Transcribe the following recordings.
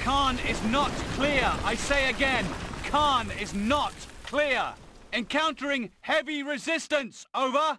Caen is not clear. I say again, Caen is not clear. Encountering heavy resistance. Over.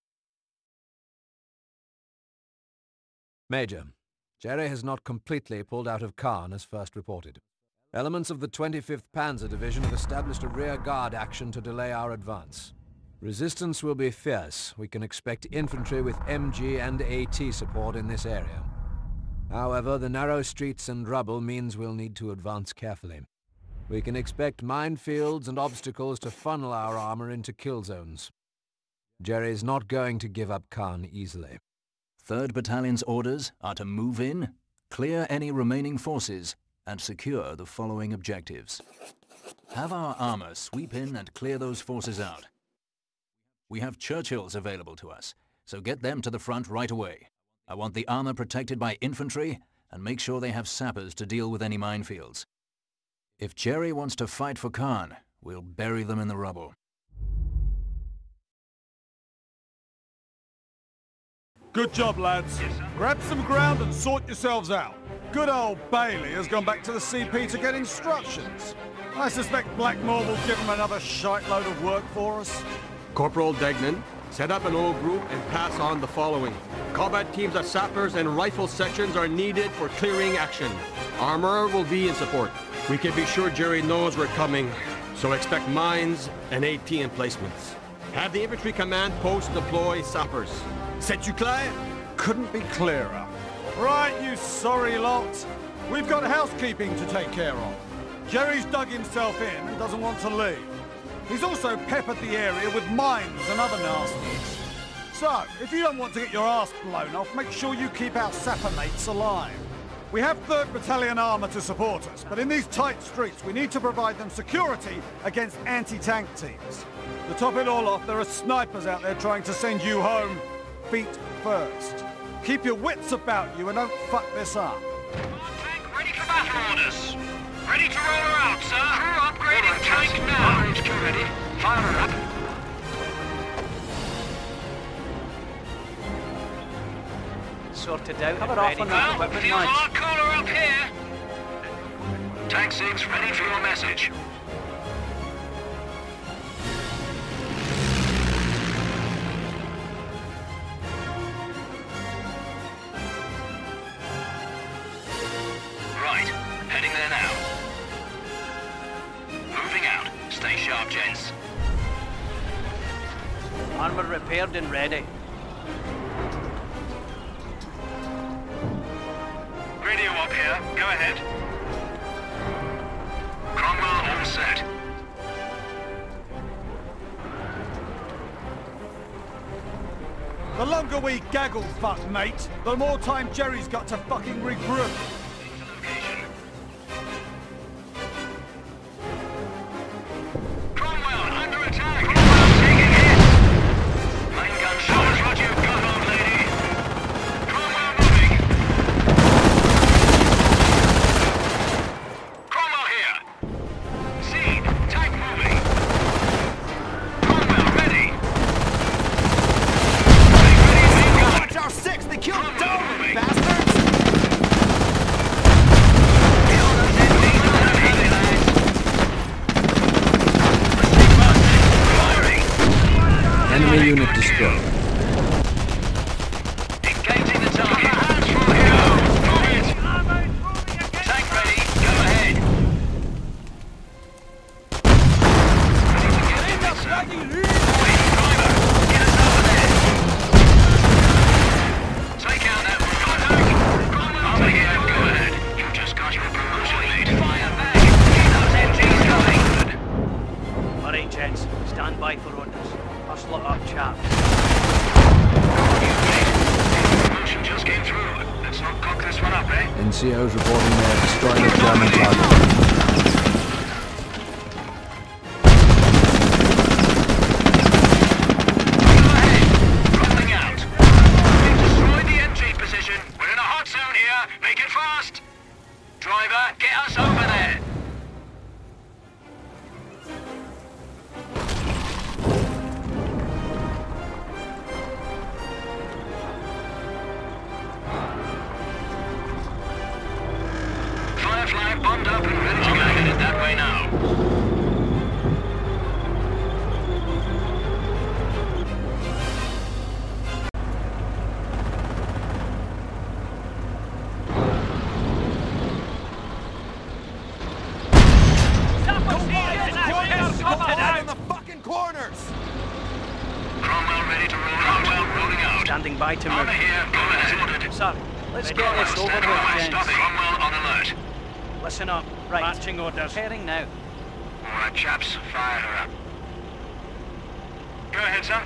Major, Jerry has not completely pulled out of Caen as first reported. Elements of the 25th Panzer Division have established a rear guard action to delay our advance. Resistance will be fierce. We can expect infantry with MG and AT support in this area. However, the narrow streets and rubble means we'll need to advance carefully. We can expect minefields and obstacles to funnel our armor into kill zones. Jerry's not going to give up Caen easily. 3rd Battalion's orders are to move in, clear any remaining forces, and secure the following objectives. Have our armor sweep in and clear those forces out. We have Churchills available to us, so get them to the front right away. I want the armor protected by infantry, and make sure they have sappers to deal with any minefields. If Jerry wants to fight for Caen, we'll bury them in the rubble. Good job, lads. Grab some ground and sort yourselves out. Good old Bailey has gone back to the CP to get instructions. I suspect Blackmore will give him another shite-load of work for us. Corporal Degnan, set up an old group and pass on the following. Combat teams of sappers and rifle sections are needed for clearing action. Armor will be in support. We can be sure Jerry knows we're coming, so expect mines and AT emplacements. Have the infantry command post deploy sappers. C'est-tu clair? Couldn't be clearer. Right, you sorry lot. We've got housekeeping to take care of. Jerry's dug himself in and doesn't want to leave. He's also peppered the area with mines and other nasties. So, if you don't want to get your ass blown off, make sure you keep our sapper mates alive. We have 3rd Battalion armor to support us, but in these tight streets we need to provide them security against anti-tank teams. To top it all off, there are snipers out there trying to send you home feet first. Keep your wits about you and don't fuck this up. Tank ready for battle orders. Ready to roll her out, sir. Crew upgrading tank now. HQ ready. Fire her up. Sorted out. Cover off on the equipment. Feels a lot cooler up here. Tank 6 ready for your message. Right, heading there now. Moving out. Stay sharp, gents. Armor repaired and ready. Radio up here. Go ahead. Cromwell all set. The longer we gaggle fuck, mate, the more time Jerry's got to fucking regroup. Cromwell, under attack! Cromwell taking hit! Main gun shows what you've got on, lady. Cromwell moving. Cromwell here. Seed, tank moving. Cromwell ready. Tank ready, main gun. Watch our 6, they killed Cromwell moving. bastards! Enemy unit destroyed. Engaging the target. Hands for you. Move it. Tank ready. Go ahead. Ready to get in, sir. Boy, driver, get us over there. Take out that tank. Over here. Go ahead. You just got your promotion, mate. Fire back. Keep those MGs coming. All right, gents. Stand by for orders. Hustle it up, chaps. Promotion just came through. Let's not cock this one up, eh? NCOs reporting they have destroyed a German target. Rolling out. We've destroyed the MG position. We're in a hot zone here. Make it fast. Driver, get us over there. Fire Firefly bombed up and ready to go. Headed that way now. In the fucking corners! Cromwell ready to roll out. Cromwell rolling out. Standing by to Armor move. here. Go ahead. Ordered. Sir, let's get Cromwell, this over stand with, by. gents. Stop it. Cromwell on alert. Listen up. Right. Marching orders. Heading now. All right, chaps. Fire her up. Go ahead, sir.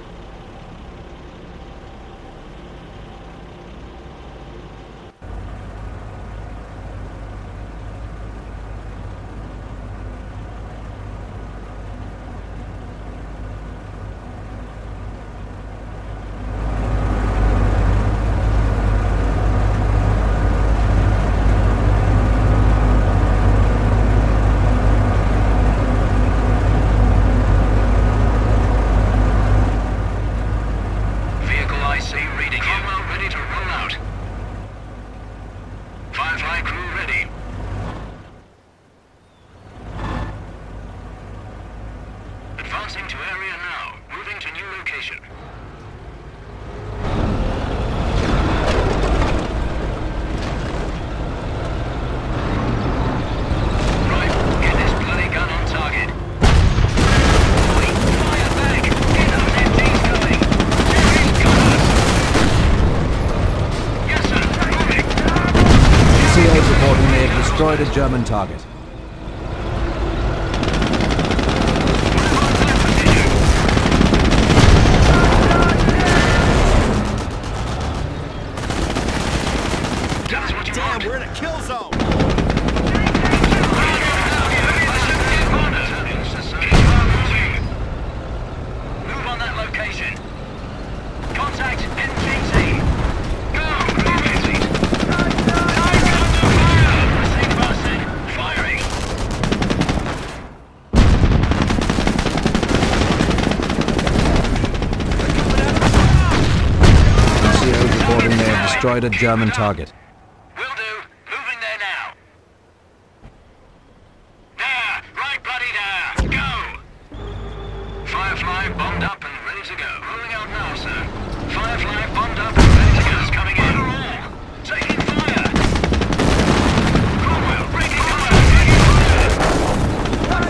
Advancing to area now. Moving to new location. Right, get this bloody gun on target. Oi, fire back! Get those MGs going! There is cover! Yes, sir, moving! COH reporting they have destroyed a German target. Damn, we're in a kill zone! Move on that location. Contact NGC. Go! Move it! Target under fire! Received person. Firing. COH reporting they have destroyed a German target. Will do. Moving there now. There! Right bloody there! Go! Firefly bombed up and ready to go. Rolling out now, sir. Firefly bombed up and ready to go. It's coming in. All. Taking fire! Cromwell, breaking fire! Taking fire!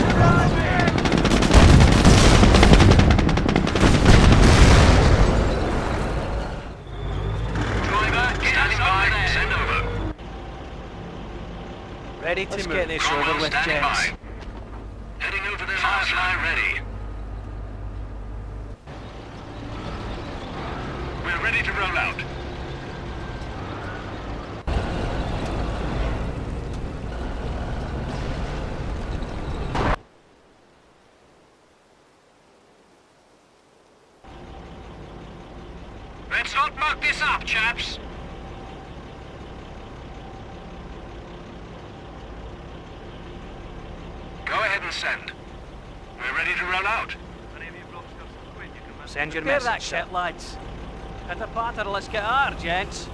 Driver, standing by. Send over. Ready to Let's move. get this Cromwell over with, standing gents. by. Heading over there. Firefly ready. We're ready to roll out. Let's not muck this up, chaps. Go ahead and send. We're ready to roll out. Send your Clear message, that sir. shit, lads. Hit the patter, let's get our gents.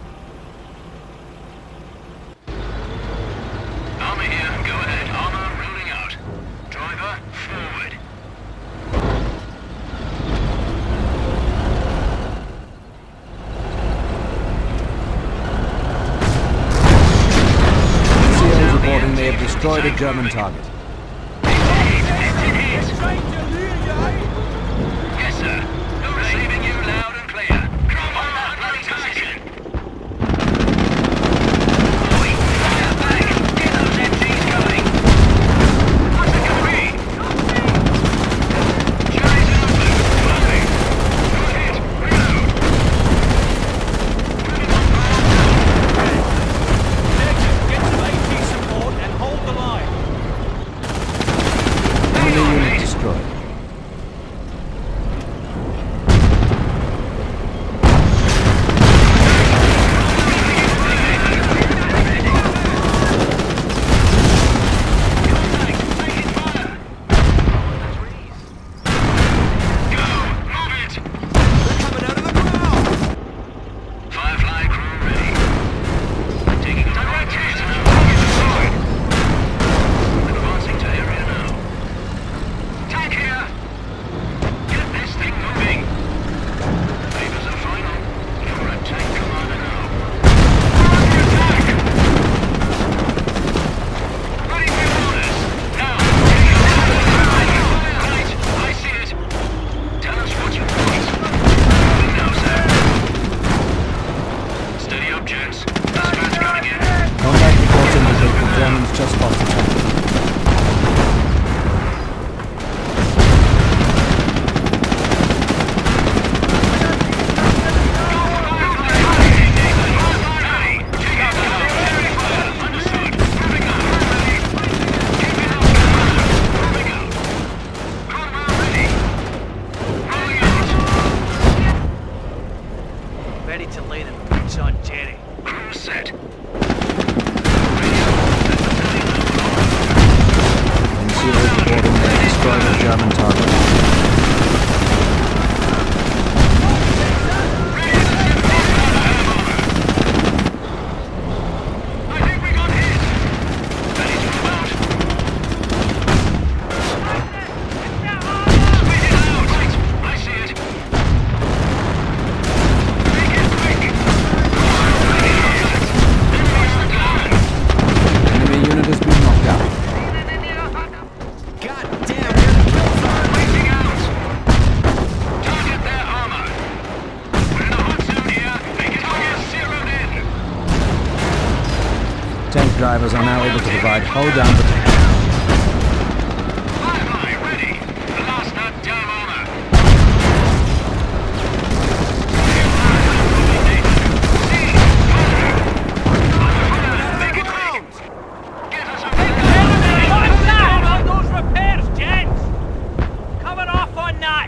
Armor here, go ahead. Armor rolling out. Driver, forward. COH reporting they have destroyed a German target. Yes, sir. Receiving you loud and clear. Cromwell on that bloody position. Oi, fire back! Get those MGs going! What's it gonna be? Cherries in open. Moving. Go ahead. Reload. Moving on fire. Get some AT support and hold the line. Ready to lay the boots on Jerry. Crew set. NCO reporting they have destroyed a German target. I think we got hit. Ready to move out. Spit it out. Right. I see it. Make it quick. Enemy unit has been knocked out. Waiting out. Target their armor. We're in a hot zone here. Make it target zeroed in. Tank drivers are now able to provide hull-down protection. Firefly, ready. The last not damn armor. Make it quick. Get us over there. What's that? On those repairs, gents! Coming off on that!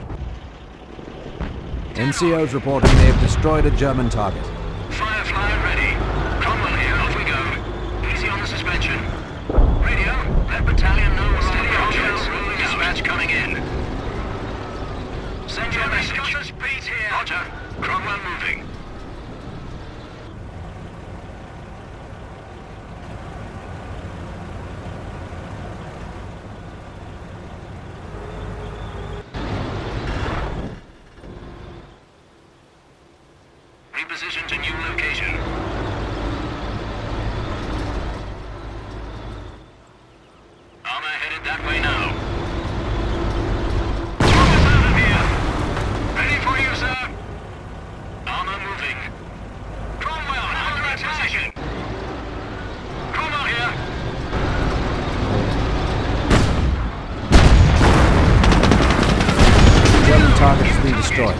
NCOs reporting they have destroyed a German target. Firefly, ready. Cromwell here, off we go. Easy on the suspension. Radio, let battalion know we're steady objects. Dispatch coming in. Send your message. Got us beat here. Roger. Cromwell moving. Reposition to new location. Armor headed that way now. Throw us out of here. Ready for you, sir. Armor moving. Cromwell, under that position. Cromwell here. The German target has been destroyed.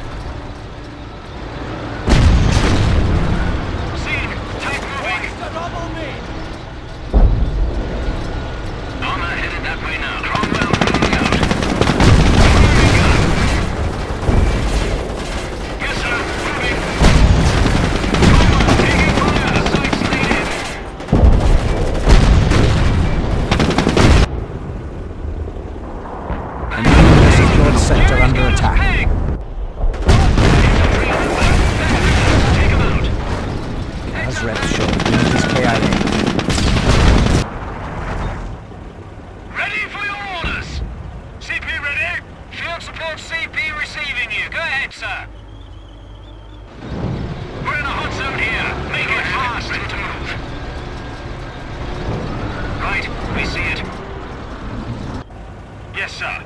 Scene. Tank moving. Armor headed that way now. Cromwell moving out. Moving out. Yes, sir. Moving. Cromwell taking fire. Sights leading. Enemy secured sector under attack. Hey! Take him out. As reps show, unit is KIA. Ready for your orders. CP ready? Field support CP receiving you. Go ahead, sir. We're in a hot zone here. Make it fast. Ready to move. Right, we see it. Yes, sir.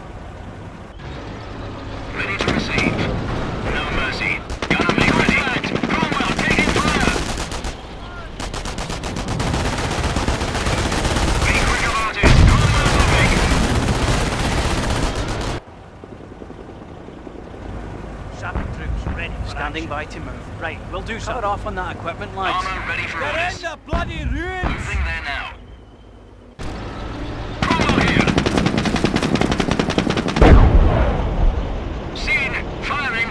Ready to receive. No mercy. Gunner make ready. Cromwell taking fire. Be quick about it. Cromwell moving. Sapper troops ready. Standing by to move. Right, we'll do so. Cover off on that equipment, lads. Armor ready for orders. the bloody ruins! Moving there now. Cromwell here. Scene. Firing.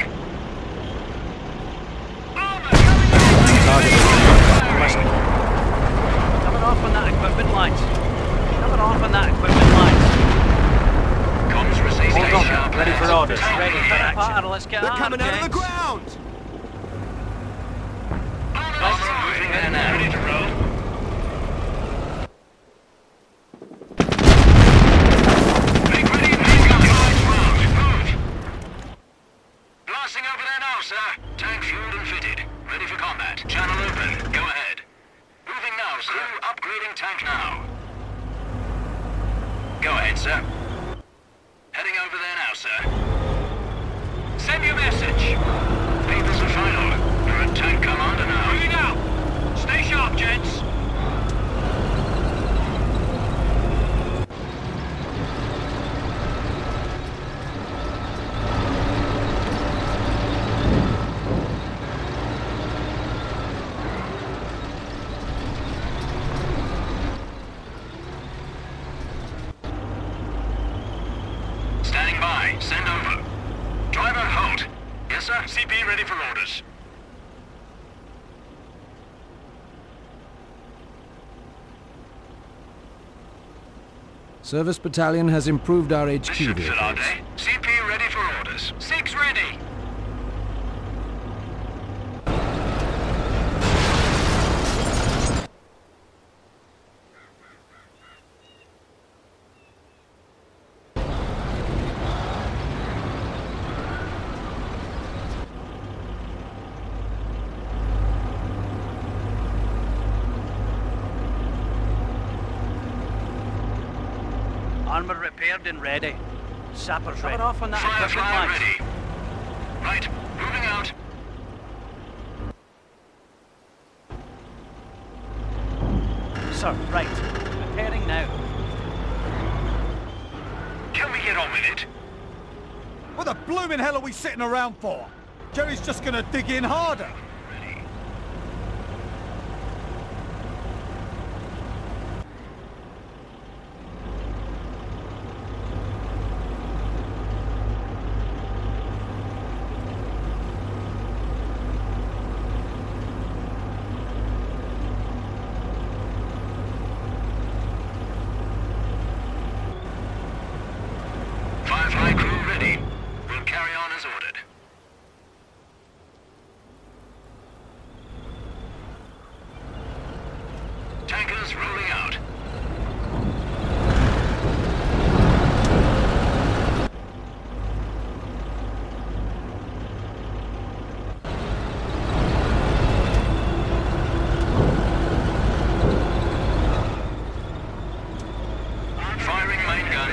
Armor coming Listen. Coming off on that equipment, lads. Coming off on that equipment, lads. Comms received. Hold Stay on. sharp. Ready for orders. Tank Ready for here. action. Potter, let's get out of the ground! Armor moving there now. Ready to roll. Make ready, main gun. Lights round. Move. Blasting over there now, sir. Tank fueled and fitted. Ready for combat. Channel open. Go ahead. Moving now, sir. Crew upgrading tank now. Go ahead, sir. Heading over there now, sir. Send your message. Papers are final. You're a tank commander now. Moving out. Stay sharp, gents. ready. Send over. Driver, halt. Yes, sir? CP ready for orders. Service Battalion has improved our HQ This should fill our vehicles. day. CP ready for orders. 6 ready. Armour repaired and ready. Sappers ready. Off on that Firefly equipment, lads. ready. Right, moving out. Sir, right. Preparing now. Can we get on with it? What the blooming hell are we sitting around for? Jerry's just gonna dig in harder. Ready. Firefly crew ready. We'll carry on as ordered. Tankers rolling out. Firing main gun.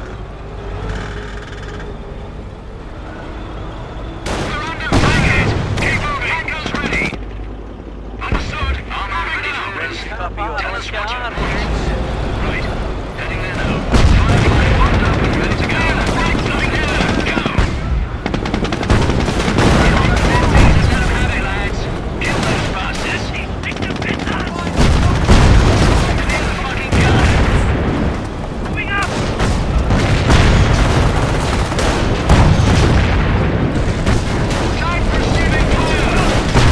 We're under target. Keep moving. Tankers ready. Understood. Armor ready for orders. Tell us what you want. Right. Heading there now. Firefly armed up and ready to go. Going there. Go. Let 'em have it, lads. Kill those bastards. Clear the fucking gun. Moving up. Time for receiving fire.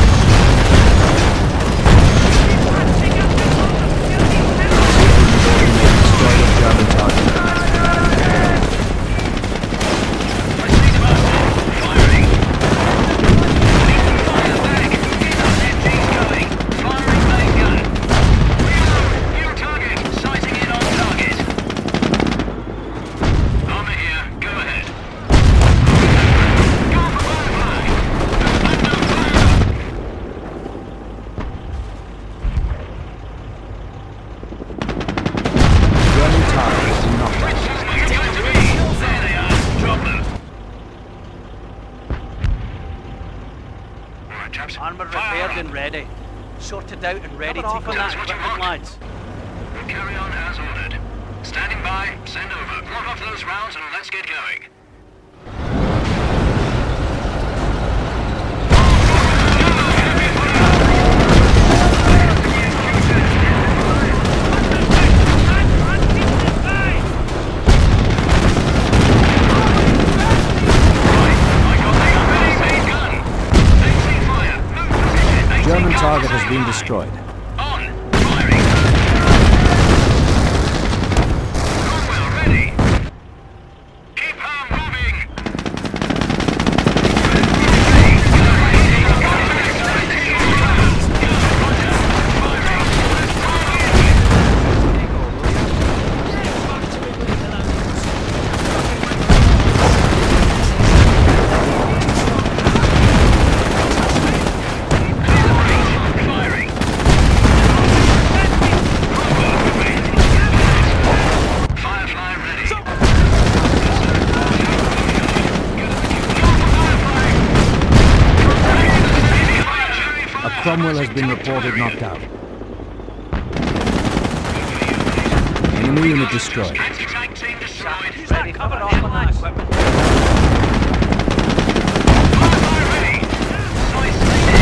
German targets knocked out. Armour repaired and ready. Sorted out and ready. Cover off Take on on that that. That's what you equipment, want. lads. We'll carry on as ordered. Standing by, send over. Block off those rounds and let's get going. German target has been destroyed. On! Firing! Cromwell ready! Keep her moving! Firing! Firefly ready! A Cromwell has been reported knocked out. Enemy unit destroyed. Anti-tank team destroyed. Ready. Covered off on that equipment. Firefly ready! Sight slated!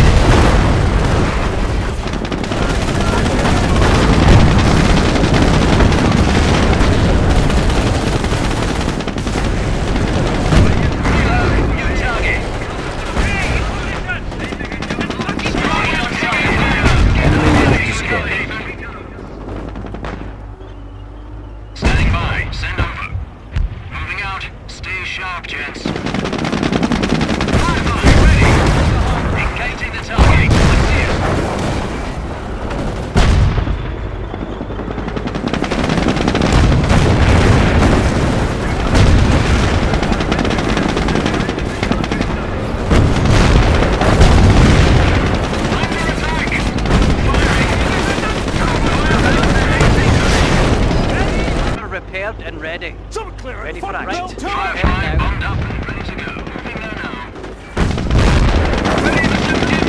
armed and ready. Some clear Ready it. for Fucking action. bell time. Firefly bombed up and ready to go. Moving there now. Ready for super-tier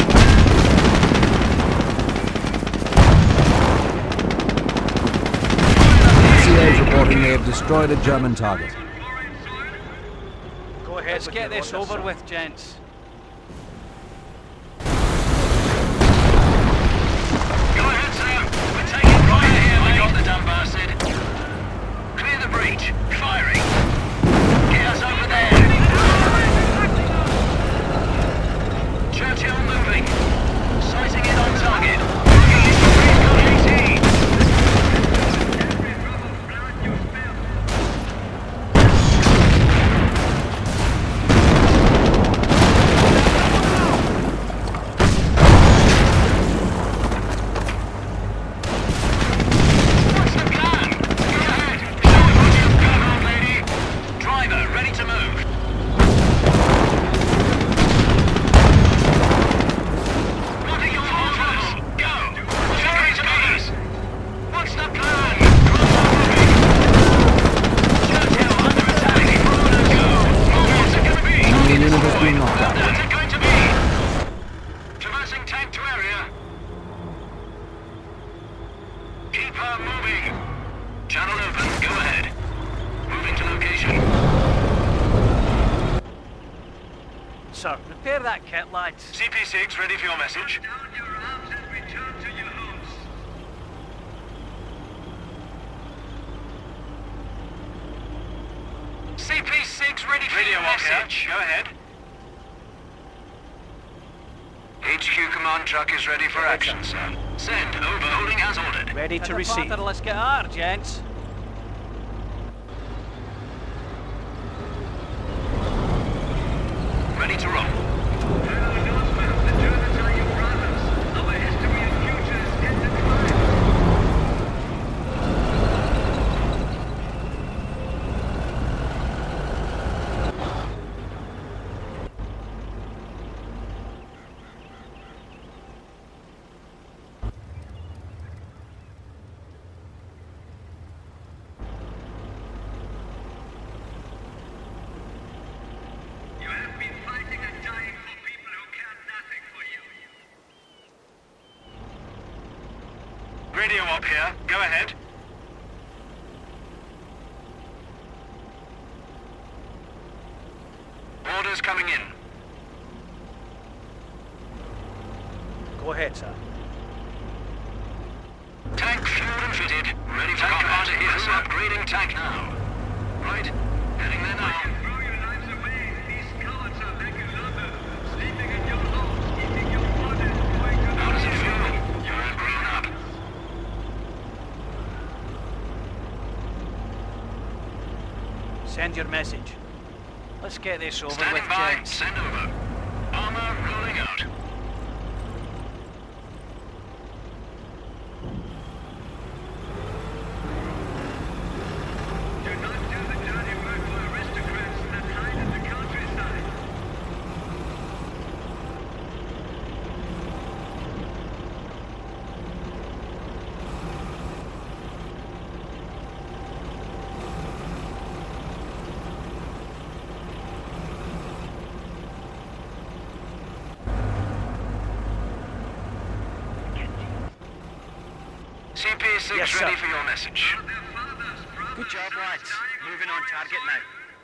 CA is reporting they have destroyed a German target. Go ahead. Let's get this over with, gents. Go ahead, sir. We're taking fire here. We got the damn bastard. Clear the breach. Firing. Get us over there. Churchill moving. Sighting in on target. Looking into breach code 18. What's the plan? Go ahead. Show us what you've got, old lady. Driver, ready to move. What are your orders? Go. Secret orders. What's the plan? Churchill under attack. Orders go. What's it gonna be? Enemy unit has been knocked out. What's it going to be? Traversing tank to area. Keep her moving. Channel open. Go ahead. Moving to location. Sir, prepare that kit, lads. CP6 ready for your message. CP6 ready for your message. Go ahead. HQ command truck is ready for action, sir. Send. Over. Holding as ordered. Ready to receive. Let's get at her, gents. Ready to roll. Radio up here. Go ahead. Orders coming in. Go ahead, sir. Tank fueled and fitted. Ready for combat. Here, sir. Upgrading tank now. Right. Heading there now. How does it feel? You're all grown up. Send your message. Let's get this over Standing with, by. gents. Send over. Armor rolling out. CP6 Yes, sir. ready for your message. Good job, lads. Moving on target now.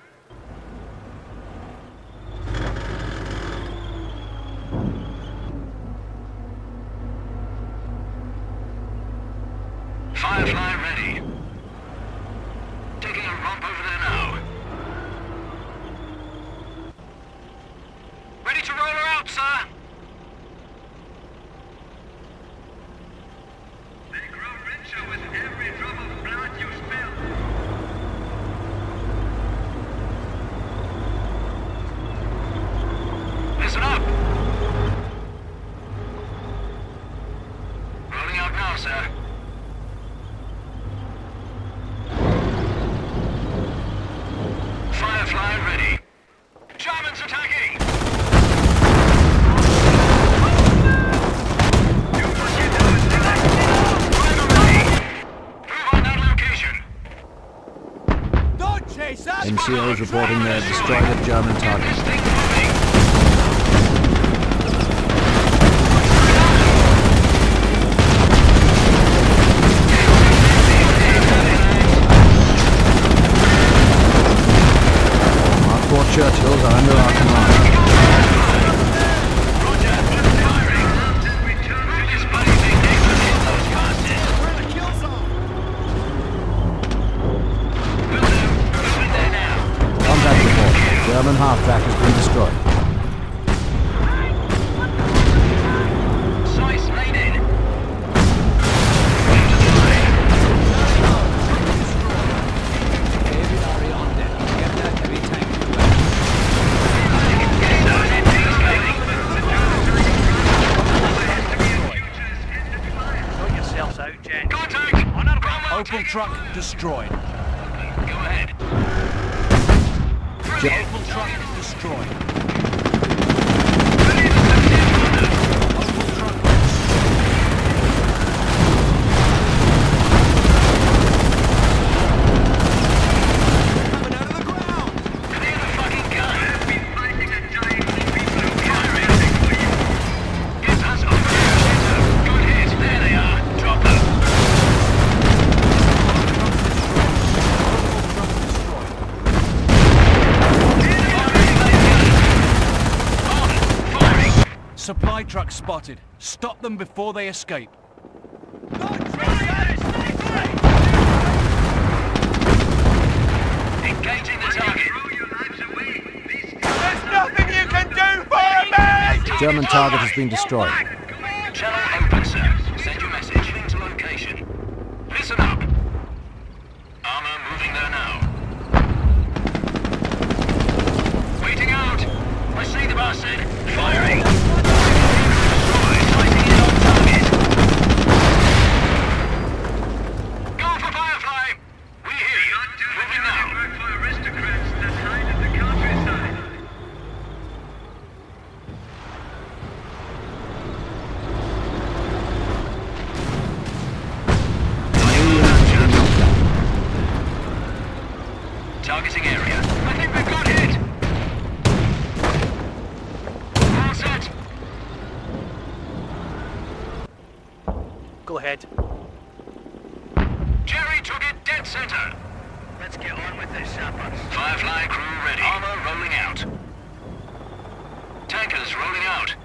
Firefly ready. Taking a romp over there now. Ready to roll her out, sir. They grow richer with every drop of blood you spill. Listen up. Rolling out now, sir. NCOs reporting they have destroyed a German target. Churchills are under our command. Contact report. German half-track has been destroyed. Opel truck destroyed. Go ahead. Opel truck destroyed. Opel truck coming out of the ground. Clear the fucking gun. I've been fighting a giant fire. Get us over here. Good hit. There they are. Drop them. Supply truck spotted. Stop them before they escape. Engaging the target. There's nothing you can do for me! German target has been destroyed. Channel open, sir. Send your message. Moving to location. Listen up. Armor moving there now. Waiting out. I see the bastard. Firing. Targeting area. I think we've got hit. All set. Go ahead. Jerry took it dead center. Let's get on with this, sappers. Firefly crew ready. Armor rolling out. Tankers rolling out.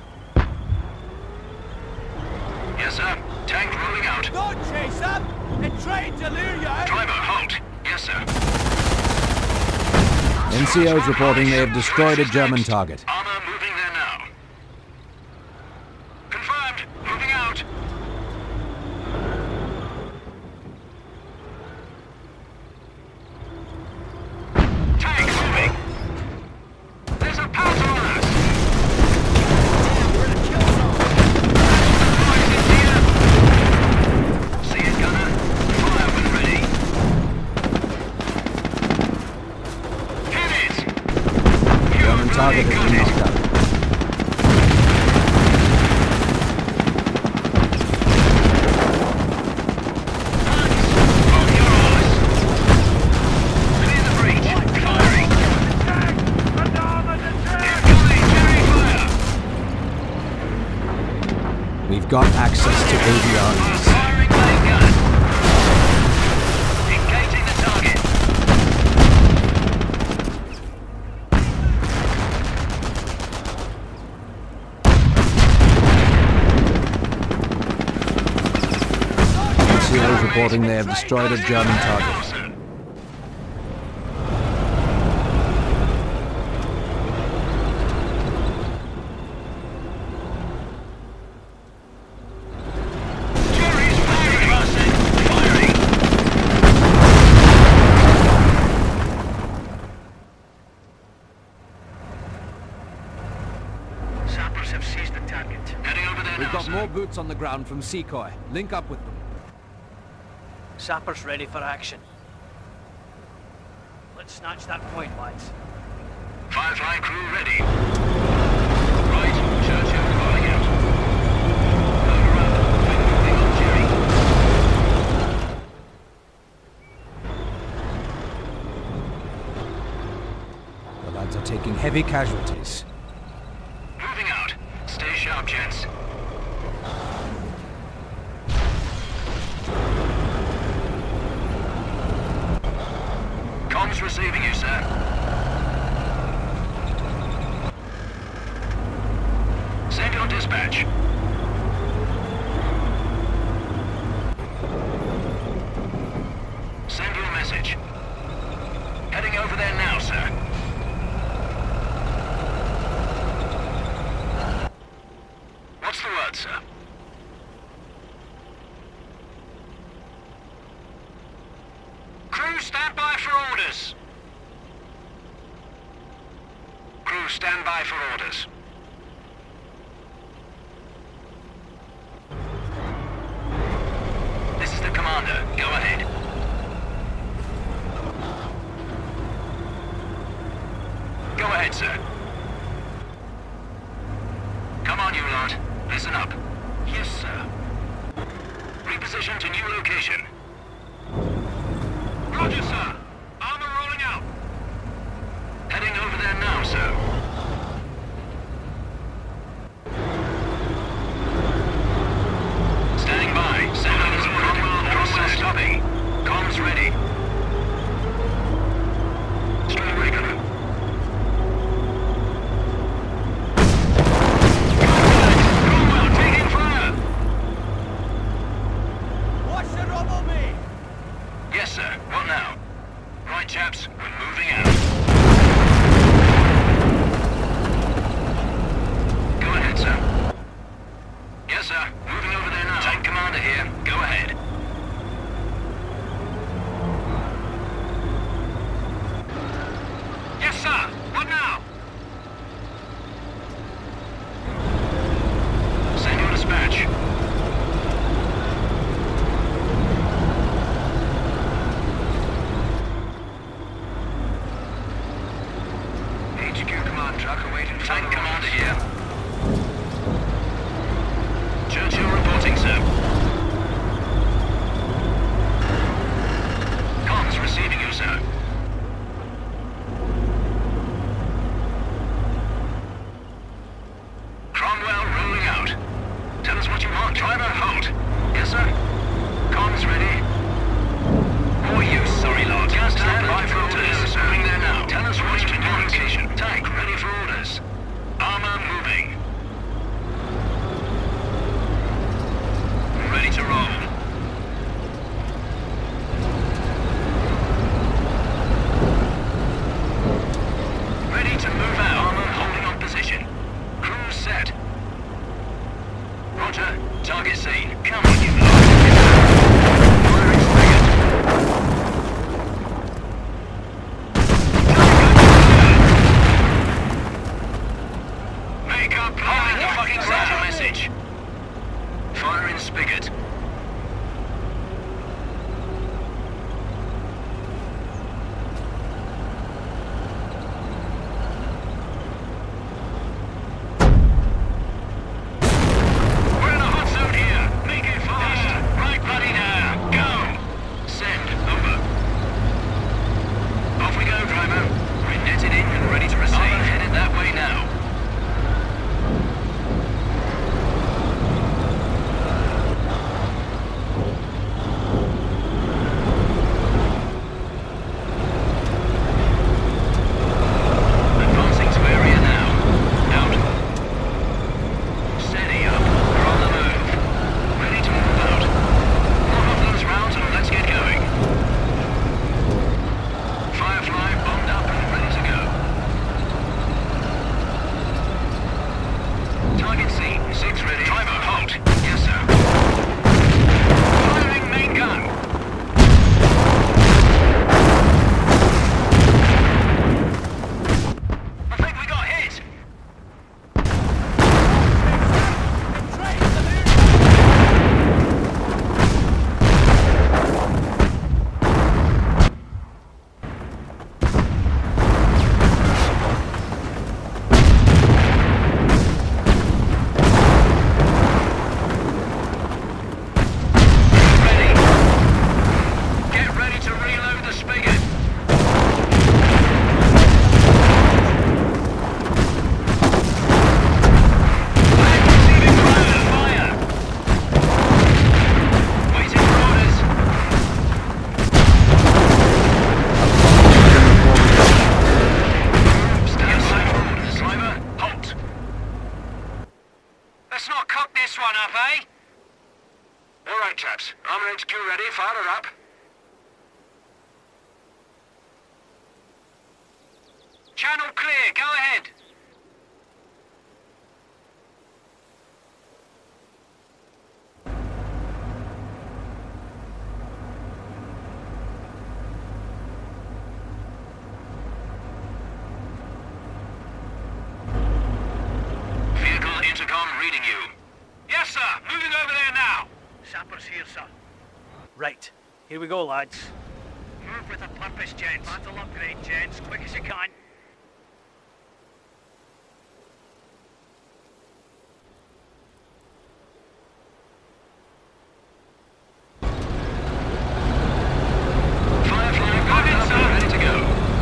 Yes, sir. Tank rolling out. Don't chase up and try to lure you out. Driver, halt. Yes, sir. NCOs reporting they have destroyed a German target. Armor moving there now. Confirmed. Moving out. Tank moving. There's a pouncer on us. We're in a kill zone. Boys in here. See it, gunner. Fire when ready. Hit it. German target has been knocked out. We've got access to ADRs. Firing main gun. Engaging the target. NCOs reporting they have destroyed a German target. Jerry's firing. Firing. Sappers have seized the target. Heading over there We've now, got sir. more boots on the ground from CoH. Link up with them. Sappers ready for action. Let's snatch that point, lads. Firefly crew ready. Right, Churchill calling out. Over up. Moving on Jerry. Italians are taking heavy casualties. Moving out. Stay sharp, gents. Comms receiving you, sir. Send your dispatch. Send your message. Heading over there now, sir. What's the word, sir? Crew, stand by for orders. Crew, stand by for orders. This is the commander. Go ahead. Go ahead, sir. Come on, you lot. Listen up. Yes, sir. Reposition to new location. Roger, sir. Armor rolling out. Heading over there now, sir. Standing by. Signals Cromwell stopping. Comms ready. Straight away, Gunner. Cromwell, taking fire! Watch the rubble me! Yes, sir. What now? Right, chaps. We're moving out. Go ahead, sir. Yes, sir. Moving over there now. Tank commander here. Go ahead. Yes, sir. What now? Send your dispatch. HQ command truck awaiting tank commander here. Churchill reporting, sir. Comms receiving you, sir. Cromwell rolling out. Tell us what you want. Driver, halt. Yes, sir. Comms ready. More use, sorry, Lord. Just stand by for orders. Moving there now. Tell us what you want. Location. Tank ready for orders. Armor moving. Ready to roll. Ready to move out. Armor holding on position. Crew set. Roger. Target seen. Come on, you lot. Firing spigot. Make up. Holding the fucking ground message. Firing spigot. We're in a hot zone here. Make it fast. Right, buddy, now. Go. Send. Over. Off we go, driver. We're netted in and ready to receive. Armor headed that way now. Advancing to area now. Out. Steady up. We're on the move. Ready to move out. Knock off those rounds and let's get going. Firefly bombed up and ready to go. Target seen. 6 ready. Driver, halt. Yes, sir. Firing main gun. I think we got hit. Ready. Get ready to reload the spigot. Final clear, go ahead. Vehicle intercom reading you. Yes, sir. Moving over there now. Sappers here, sir. Right. Here we go, lads. Move with a purpose, gents. Battle upgrade, gents. Quick as you can. Firefly, go ahead, sir. Ready to go.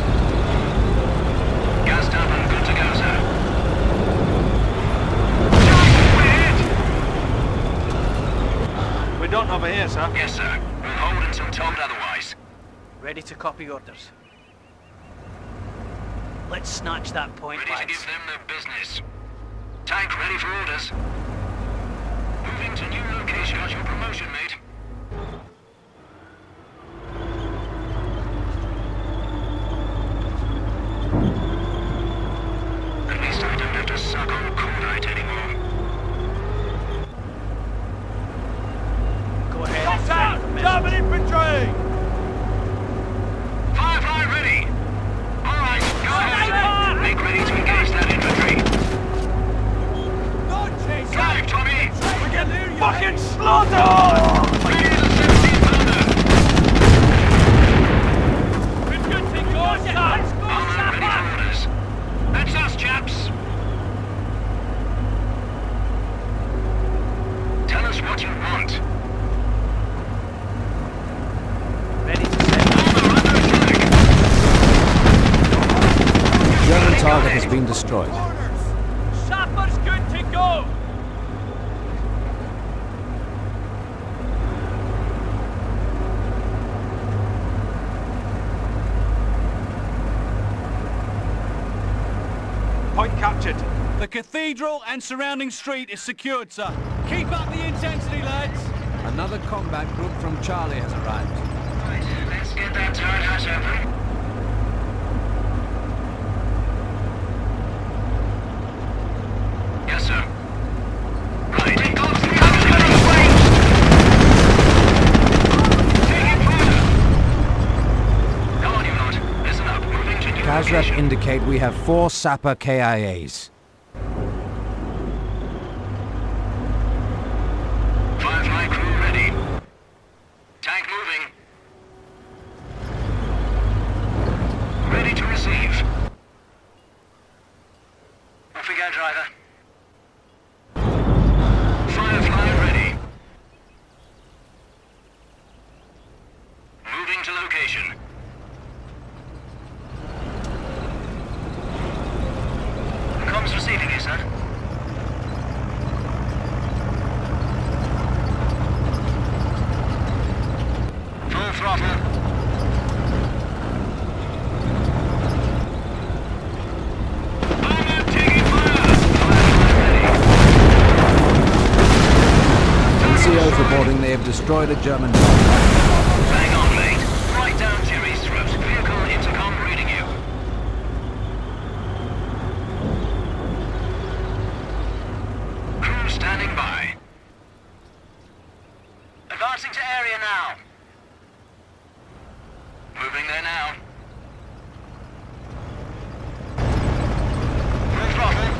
Gassed up and good to go, sir. We don't have a here, sir. Yes, sir. We'll hold until told otherwise. Ready to copy orders. Let's snatch that point, Ready to lads. give them their business. Tank ready for orders. Moving to new location. Got your promotion, mate. At least I don't have to suck on cordite anymore. Go ahead. Shots out! German infantry! Firefly ready! Alright, go ahead! Make ready to engage that infantry. Drive, Tommy! We're getting near you! Fucking slaughter! Ready to the 17 pounder! We've got to go, sir! Armour ready for orders. That's us, chaps! Tell us what you want. Ready to set. Armour under attack! German target has been destroyed. Sappers good to go! Point captured. The cathedral and surrounding street is secured, sir. Keep up the intensity, lads. Another combat group from Charlie has arrived. Right, let's get that turret house open. Yes, sir. Right, take off the Take it further! Come on, you lot. Listen up. Moving to new Casrep location. indicate we have 4 Sapper KIAs. Firefly crew ready. Tank moving. Ready to receive. Off we go, driver. Firefly ready. Moving to location. Comms receiving you, sir. Full throttle. Armour taking fire! Firefly ready. NCOs reporting they have destroyed a German tank. Bang on, mate. Right down Jerry's throat. Vehicle intercom reading you. Crew standing by. Advancing to area now. Moving there now. Full throttle.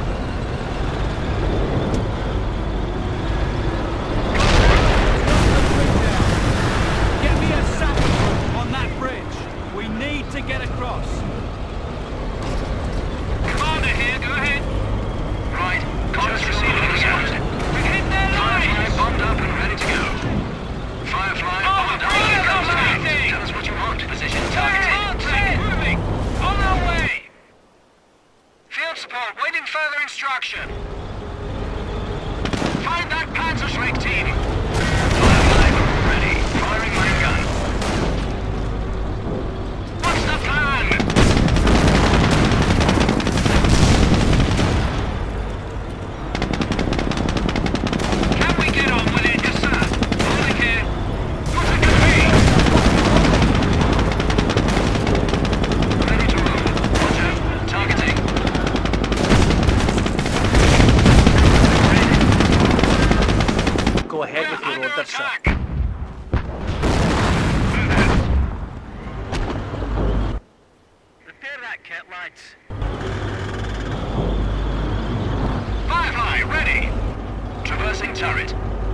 Get me a sapper on that bridge. We need to get across. Commander here, go ahead. Right, comms receiving the sound. We hit their lines! Firefly bombed up and ready to go. Firefly bombed up and comes out. Tell us what you want. Position targeted. turret.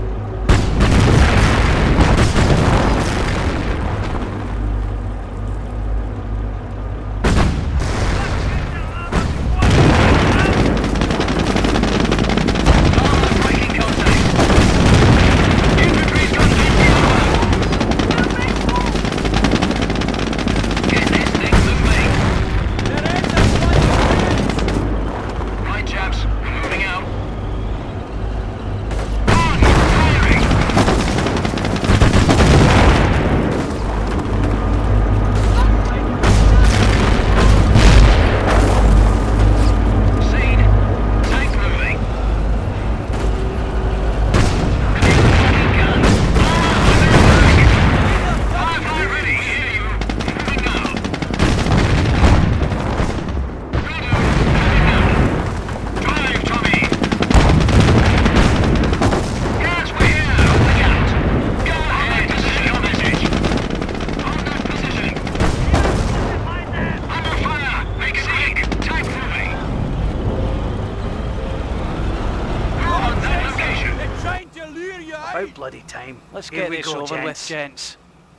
About bloody time. Let's Here get we this go, over with, gents. gents.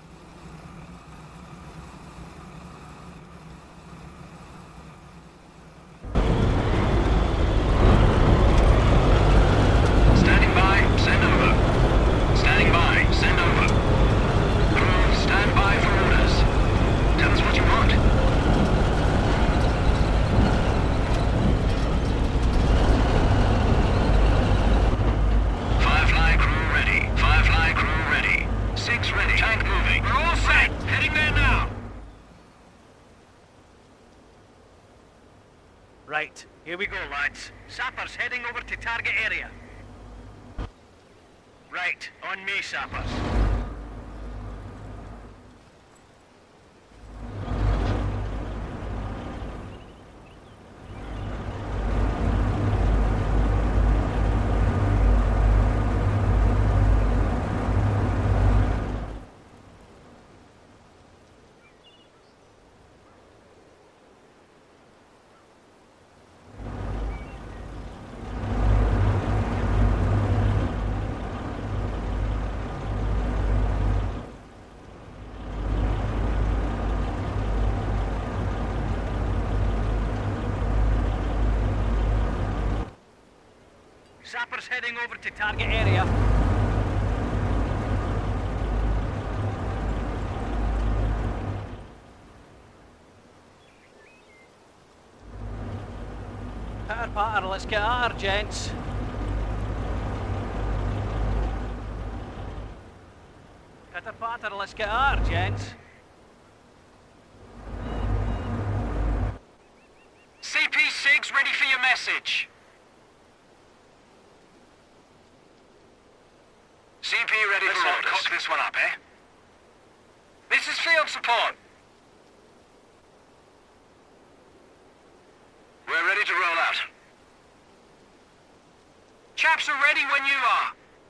Standing by, send over. Standing by, send over. Crew, stand by for orders. Tell us what you want. Firefly crew ready. Firefly crew ready. 6 ready. Tank moving. We're all set. Heading there now. Right, here we go, lads. Sappers heading over to target area. Right, on me, sappers. Sappers heading over to target area. Pitter patter, let's get at her, gents. Pitter patter, let's get at her, gents. CP6 ready for your message. CP ready for orders. Cock this one up, eh? This is field support. We're ready to roll out. Chaps are ready when you are.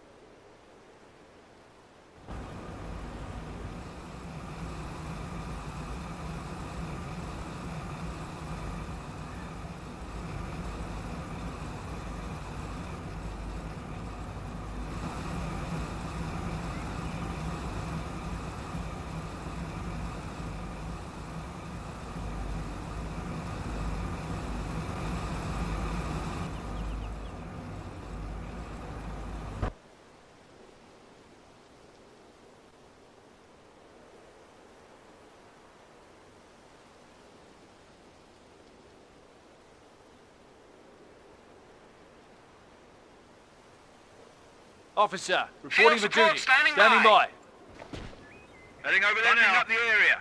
Officer, reporting for support duty. standing Standing by. by. Heading over there now. Up the area.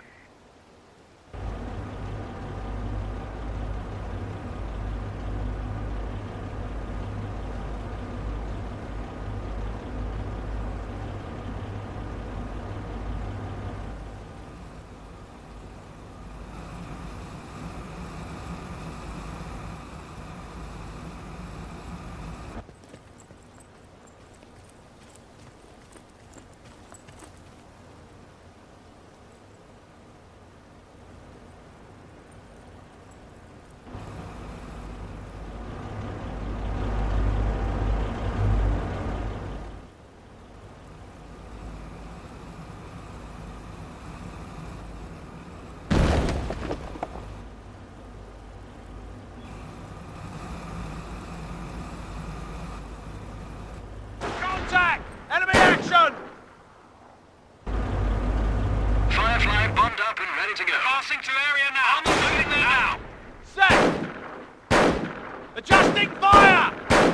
bombed up and ready to go. Passing to area now. I'm moving there now. Set! Adjusting fire!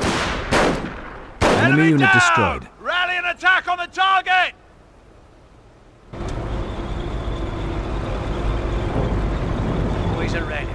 Enemy unit down! destroyed. Rally and attack on the target! Boys are ready.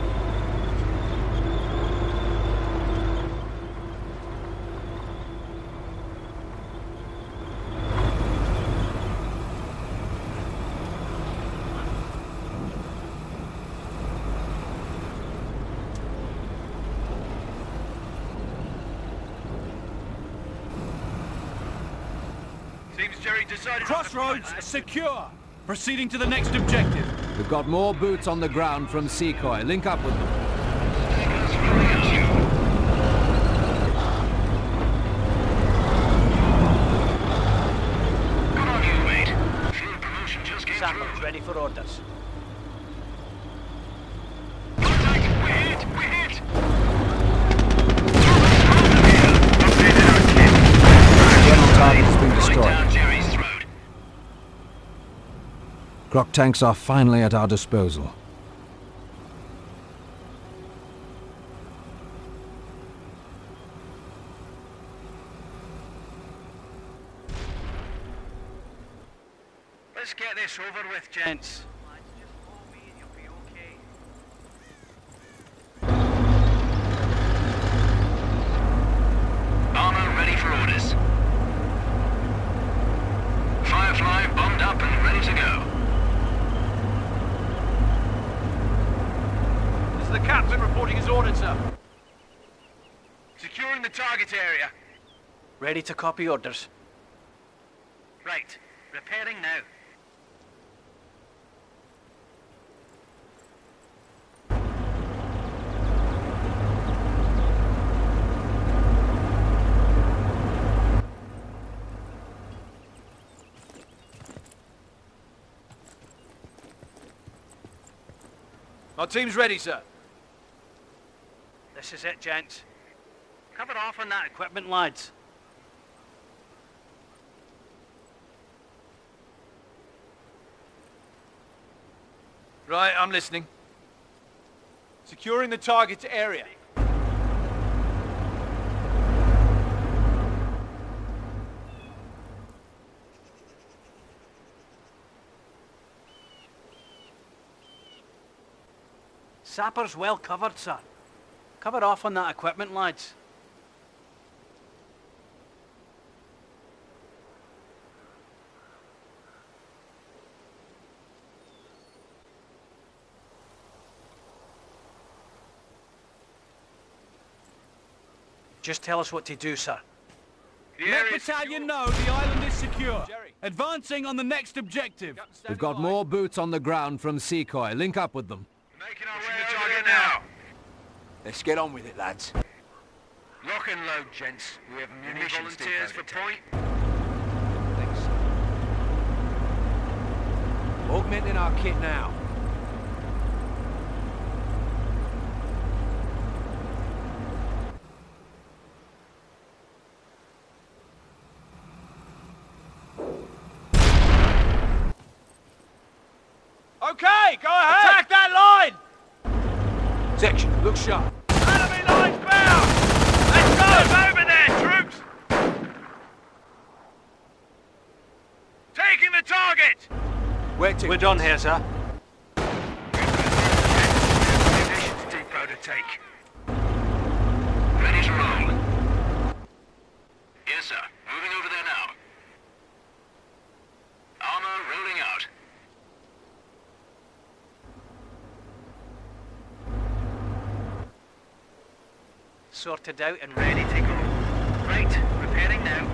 Seems Jerry decided... Crossroads secure. Proceeding to the next objective. We've got more boots on the ground from CoH. Link up with them. Good on you, mate. Field promotion just came Sappers through. ready for orders. Contact! We're hit! We're hit! General target has been Right destroyed. down Jerry's throat. Croc tanks are finally at our disposal. Let's get this over with, gents. Armor ready for orders. Firefly bombed up and ready to go. This is the captain reporting his orders, sir. Securing the target area. Ready to copy orders. Right. Repairing now. Our team's ready, sir. This is it, gents. Cover off on that equipment, lads. Right, I'm listening. Securing the target area. Sappers well covered, sir. Cover off on that equipment, lads. Just tell us what to do, sir. Let battalion know the island is secure. Advancing on the next objective. We've got more boots on the ground from CoH. Link up with them. Making our way over here now. Let's get on with it, lads. Lock and load, gents. We have munitions volunteers for point. Thanks. Augmenting our kit now. Okay, go ahead! Attack that line! Section, look sharp. Enemy lines bound! Let's go! Over there, troops! Taking the target! Where to? We're done here, sir. Munitions depot to take. Ready to roll. Yes, sir. Moving over there now. Armor rolling out. Sorted out and Ready to go. Right, repairing now.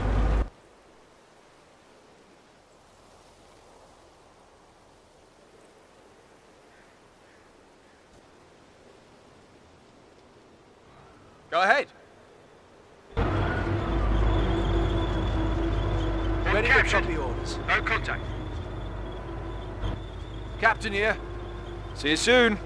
Go ahead. Ready to Captured. copy orders. No contact. Captain here. See you soon.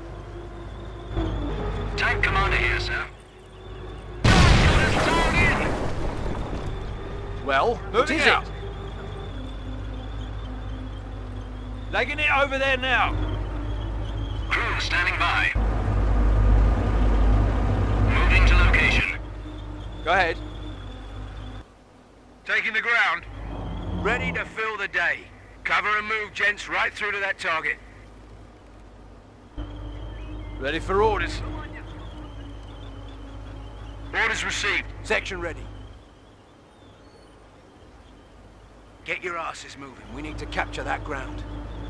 Tank commander here, sir. Got us target! Well, What moving is out. it? Legging it over there now. Crew standing by. Moving to location. Go ahead. Taking the ground. Ready to fill the day. Cover and move, gents, right through to that target. Ready for orders. Orders received. Section ready. Get your asses moving. We need to capture that ground.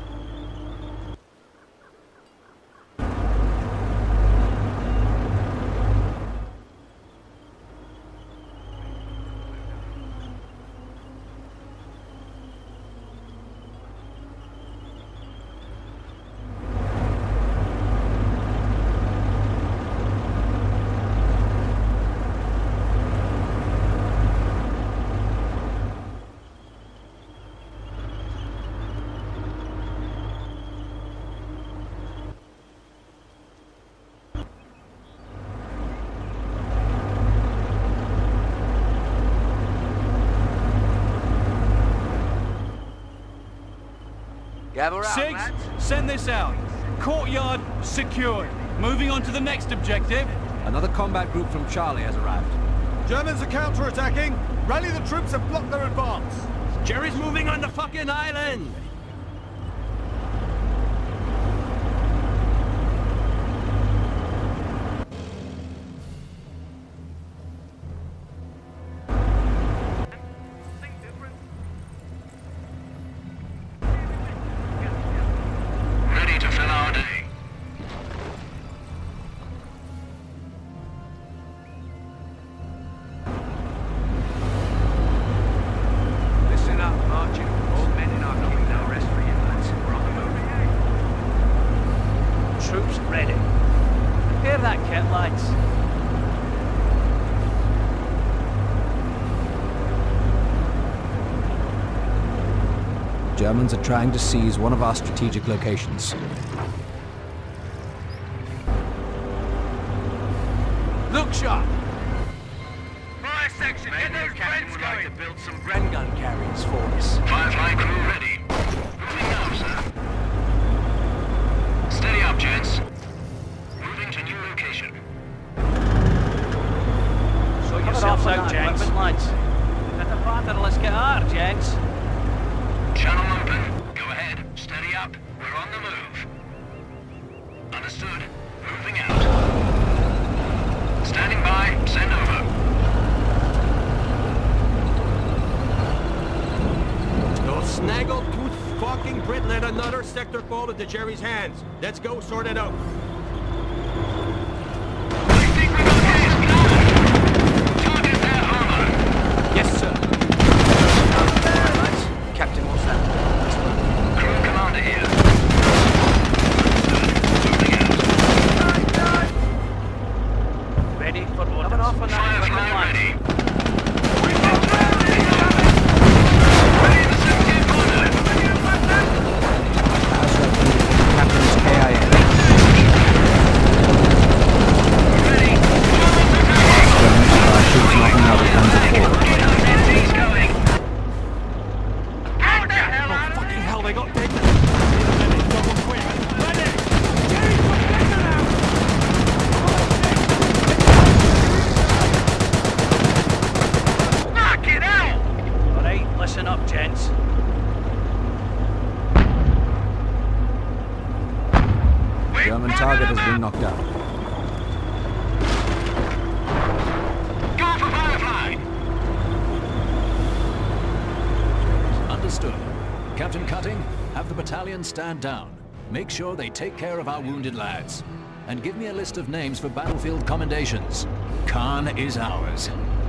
Gather out, Six, lads. send this out. Courtyard secured. Moving on to the next objective. Another combat group from Charlie has arrived. Germans are counter-attacking. Rally the troops and block their advance. Jerry's moving on the fucking island! Ready to fill our day. Listen up, marching. All men in our kit, no rest for you, lads. We're on the move. Troops ready. Prepare that kit, lads. Germans are trying to seize one of our strategic locations. Look sharp. Fire section, get those Captain friends would like to going. build some Bren gun carriers for us. Firefly crew ready. Moving now, sir. Steady up, gents. Moving to new location. Sort Cover yourselves off on out, that gents. equipment, lads. Get the pattern, let's get at her, gents. Channel open. Go ahead. Steady up. We're on the move. Understood. Moving out. Standing by. Send over. Those snaggle-tooth fucking Brit let another sector fall into Jerry's hands. Let's go sort it out. I think we got his covered. Target their armor. Yes, sir. Alright, lads. Captain, what's that? Crew commander here. Understood. Moving out. Ready for orders. Coming off on that equipment, Firefly lads. ready. Ready to 17 corner. Captain's KIA. Ready. Troops knocking out the guns at four. He's going. Get the hell out of Fucking hell, they got Dignan. Double quick. Ready! Jerry, put Dignan out! Knock it out! Alright, listen up, gents. German target has been knocked out. Go for Firefly. Understood. Captain Cutting, have the battalion stand down. Make sure they take care of our wounded lads. And give me a list of names for battlefield commendations. Caen is ours.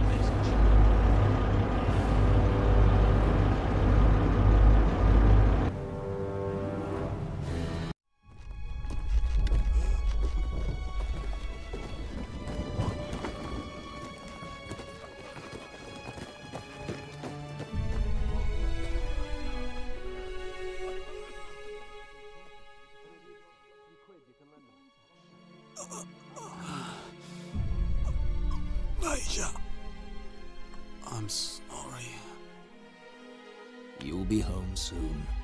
Major, I'm sorry. You'll be home soon.